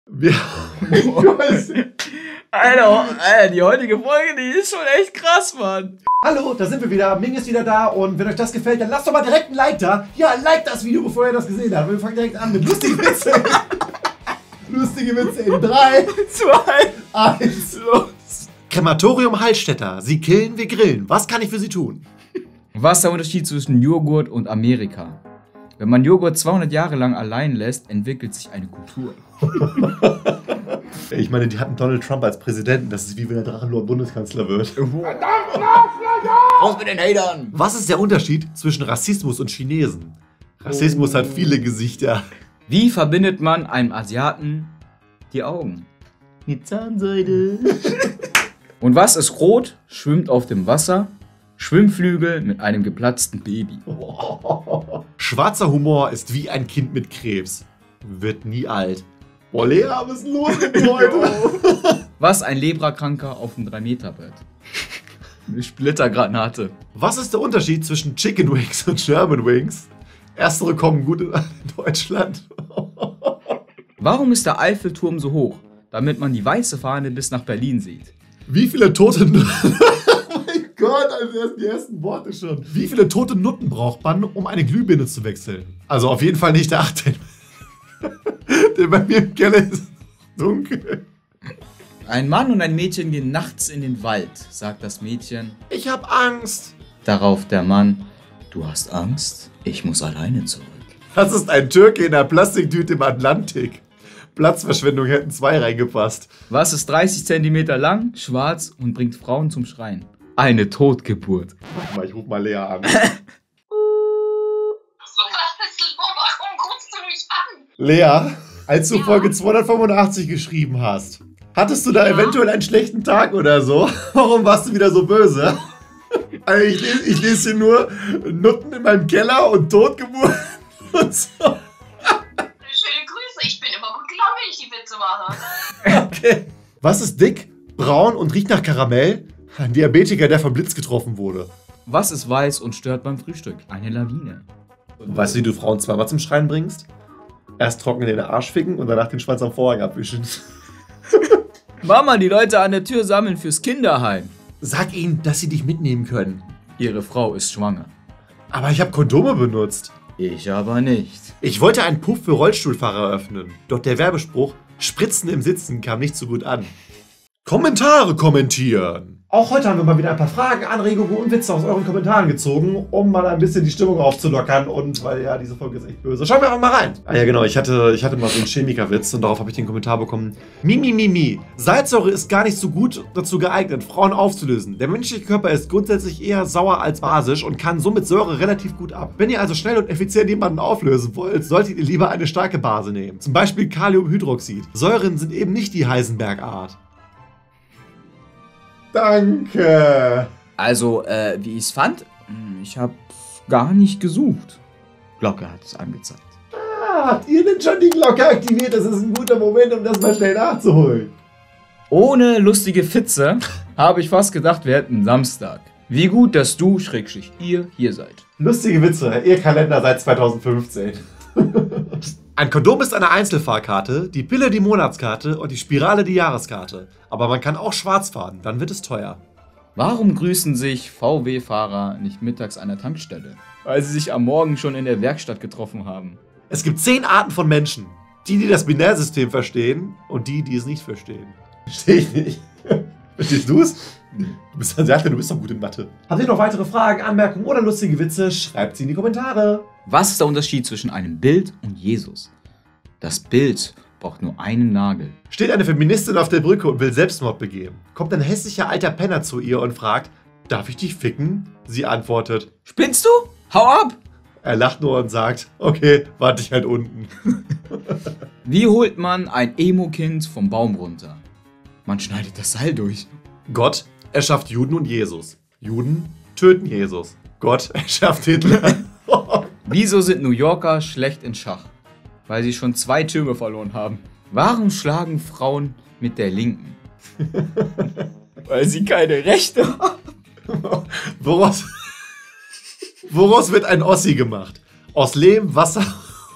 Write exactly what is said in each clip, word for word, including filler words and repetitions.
Wir Alter, Alter, die heutige Folge, die ist schon echt krass, Mann. Hallo, da sind wir wieder. Ming ist wieder da und wenn euch das gefällt, dann lasst doch mal direkt ein Like da. Ja, like das Video, bevor ihr das gesehen habt. Wir fangen direkt an mit lustigen Witze. Lustige Witze in drei, zwei, eins, los. Krematorium Hallstätter. Sie killen, wir grillen. Was kann ich für Sie tun? Was ist der Unterschied zwischen Joghurt und Amerika? Wenn man Joghurt zweihundert Jahre lang allein lässt, entwickelt sich eine Kultur. Ich meine, die hatten Donald Trump als Präsidenten. Das ist wie wenn der Drachenlord Bundeskanzler wird. Raus mit den Hatern! Was ist der Unterschied zwischen Rassismus und Chinesen? Rassismus hat viele Gesichter. Wie verbindet man einem Asiaten die Augen? Mit Zahnseide. Und was ist rot, schwimmt auf dem Wasser? Schwimmflügel mit einem geplatzten Baby. Schwarzer Humor ist wie ein Kind mit Krebs. Wird nie alt. Boah, Lea, was ist denn los mit dir heute? Was ein Lebrakranker auf dem drei Meter Brett? Eine Splittergranate. Was ist der Unterschied zwischen Chicken Wings und German Wings? Erstere kommen gut in Deutschland. Warum ist der Eiffelturm so hoch? Damit man die weiße Fahne bis nach Berlin sieht. Wie viele tote... Oh mein Gott, also die ersten Worte schon. Wie viele tote Nutten braucht man, um eine Glühbirne zu wechseln? Also auf jeden Fall nicht der achtzehn. Denn bei mir im Keller ist es dunkel. Ein Mann und ein Mädchen gehen nachts in den Wald, sagt das Mädchen. Ich hab Angst. Darauf der Mann, du hast Angst? Ich muss alleine zurück. Das ist ein Türke in einer Plastiktüte im Atlantik. Platzverschwendung, hätten zwei reingepasst. Was ist dreißig Zentimeter lang, schwarz und bringt Frauen zum Schreien? Eine Totgeburt. Warte mal, ich ruf mal Lea an. Warum rufst du mich an? Lea, als du ja. Folge zweihundertfünfundachtzig geschrieben hast, hattest du da ja. eventuell einen schlechten Tag oder so? Warum warst du wieder so böse? Also ich, lese, ich lese hier nur Nutten in meinem Keller und Totgeburt und so. Schöne Grüße, ich bin immer gut gelaunt, wenn ich die Witze mache. Okay. Was ist dick, braun und riecht nach Karamell? Ein Diabetiker, der vom Blitz getroffen wurde. Was ist weiß und stört beim Frühstück? Eine Lawine. Weißt du, wie du Frauen zweimal zum Schreien bringst? Erst trocken in den Arsch ficken und danach den Schwanz am Vorhang abwischen. Mama, die Leute an der Tür sammeln fürs Kinderheim. Sag ihnen, dass sie dich mitnehmen können. Ihre Frau ist schwanger. Aber ich habe Kondome benutzt. Ich aber nicht. Ich wollte einen Puff für Rollstuhlfahrer öffnen, doch der Werbespruch Spritzen im Sitzen kam nicht so gut an. Kommentare kommentieren. Auch heute haben wir mal wieder ein paar Fragen, Anregungen und Witze aus euren Kommentaren gezogen, um mal ein bisschen die Stimmung aufzulockern und weil ja, diese Folge ist echt böse. Schauen wir einfach mal rein. Ah ja genau, ich hatte, ich hatte mal so einen Chemikerwitz und darauf habe ich den Kommentar bekommen. Mimi, Mimi, Salzsäure ist gar nicht so gut dazu geeignet, Frauen aufzulösen. Der menschliche Körper ist grundsätzlich eher sauer als basisch und kann somit Säure relativ gut ab. Wenn ihr also schnell und effizient jemanden auflösen wollt, solltet ihr lieber eine starke Base nehmen. Zum Beispiel Kaliumhydroxid. Säuren sind eben nicht die Heisenberg-Art. Danke. Also, äh, wie ich es fand, ich habe gar nicht gesucht. Glocke hat es angezeigt. Ah, habt ihr denn schon die Glocke aktiviert? Das ist ein guter Moment, um das mal schnell nachzuholen. Ohne lustige Fitze habe ich fast gedacht, wir hätten Samstag. Wie gut, dass du, Schrägstrich, ihr hier seid. Lustige Witze, ihr Kalender seit zweitausendfünfzehn. Ein Kondom ist eine Einzelfahrkarte, die Pille die Monatskarte und die Spirale die Jahreskarte. Aber man kann auch schwarz fahren, dann wird es teuer. Warum grüßen sich V W-Fahrer nicht mittags an der Tankstelle? Weil sie sich am Morgen schon in der Werkstatt getroffen haben. Es gibt zehn Arten von Menschen. Die, die das Binärsystem verstehen und die, die es nicht verstehen. Verstehe ich nicht. Verstehst du es? Du bist Asiate, du bist doch gut in Mathe. Habt ihr noch weitere Fragen, Anmerkungen oder lustige Witze? Schreibt sie in die Kommentare. Was ist der Unterschied zwischen einem Bild und Jesus? Das Bild braucht nur einen Nagel. Steht eine Feministin auf der Brücke und will Selbstmord begehen. Kommt ein hässlicher alter Penner zu ihr und fragt, darf ich dich ficken? Sie antwortet, spinnst du? Hau ab! Er lacht nur und sagt, okay, warte ich halt unten. Wie holt man ein Emo-Kind vom Baum runter? Man schneidet das Seil durch. Gott erschafft Juden und Jesus. Juden töten Jesus. Gott erschafft Hitler. Wieso sind New Yorker schlecht in Schach? Weil sie schon zwei Türme verloren haben. Warum schlagen Frauen mit der Linken? Weil sie keine Rechte haben. Woraus, woraus wird ein Ossi gemacht? Aus Lehm, Wasser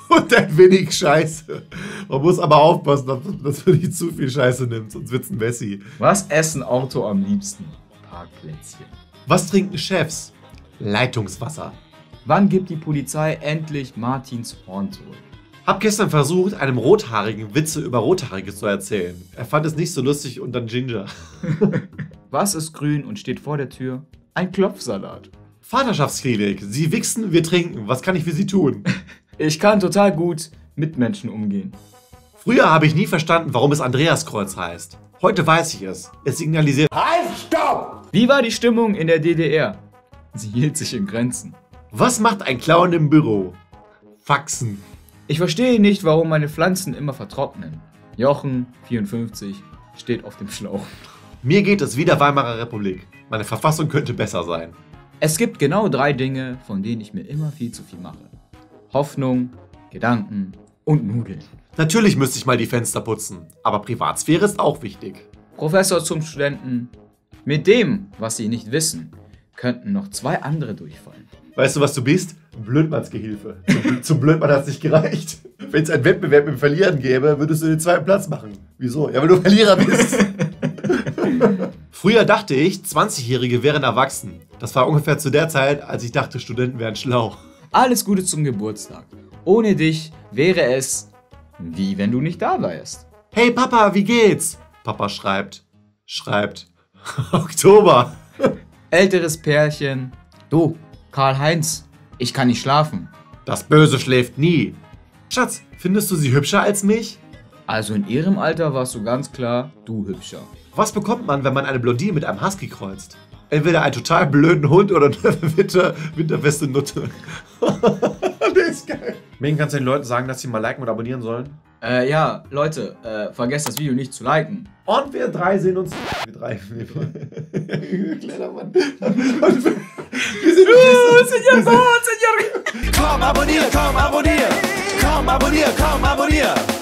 Und ein wenig Scheiße. Man muss aber aufpassen, dass, dass man nicht zu viel Scheiße nimmt, sonst wird's ein Messi. Was essen Auto am liebsten? Parkplätzchen. Was trinken Chefs? Leitungswasser. Wann gibt die Polizei endlich Martins Horn zurück? Hab gestern versucht, einem Rothaarigen Witze über Rothaarige zu erzählen. Er fand es nicht so lustig und dann Ginger. Was ist grün und steht vor der Tür? Ein Klopfsalat. Vaterschaftsklinik. Sie wichsen, wir trinken. Was kann ich für Sie tun? Ich kann total gut mit Menschen umgehen. Früher habe ich nie verstanden, warum es Andreaskreuz heißt. Heute weiß ich es. Es signalisiert... Halt, stopp! Wie war die Stimmung in der D D R? Sie hielt sich in Grenzen. Was macht ein Clown im Büro? Faxen. Ich verstehe nicht, warum meine Pflanzen immer vertrocknen. Jochen, vierundfünfzig, steht auf dem Schlauch. Mir geht es wie der Weimarer Republik. Meine Verfassung könnte besser sein. Es gibt genau drei Dinge, von denen ich mir immer viel zu viel mache. Hoffnung, Gedanken und Nudeln. Natürlich müsste ich mal die Fenster putzen, aber Privatsphäre ist auch wichtig. Professor zum Studenten. Mit dem, was Sie nicht wissen, könnten noch zwei andere durchfallen. Weißt du, was du bist? Blödmannsgehilfe. Zum, zum Blödmann hat es nicht gereicht. Wenn es einen Wettbewerb im Verlieren gäbe, würdest du den zweiten Platz machen. Wieso? Ja, weil du Verlierer bist. Früher dachte ich, zwanzigjährige wären erwachsen. Das war ungefähr zu der Zeit, als ich dachte, Studenten wären schlau. Alles Gute zum Geburtstag. Ohne dich wäre es wie wenn du nicht da wärst. Hey Papa, wie geht's? Papa schreibt, schreibt, Oktober. Älteres Pärchen. Du, Karl-Heinz, ich kann nicht schlafen. Das Böse schläft nie. Schatz, findest du sie hübscher als mich? Also in ihrem Alter warst du ganz klar, du hübscher. Was bekommt man, wenn man eine Blondine mit einem Husky kreuzt? Entweder einen total blöden Hund oder eine winter, winterfeste Nutte. Der ist geil. Megan, kannst du den Leuten sagen, dass sie mal liken und abonnieren sollen? Äh, ja, Leute, äh, vergesst das Video nicht zu liken. Und wir drei sehen uns... Wir drei. Wir drei. Kleiner Mann. Und wir, wir sind Oh, Senor, Senor! Komm, abonnier, komm, abonnier! Komm, abonnier, komm, abonnier!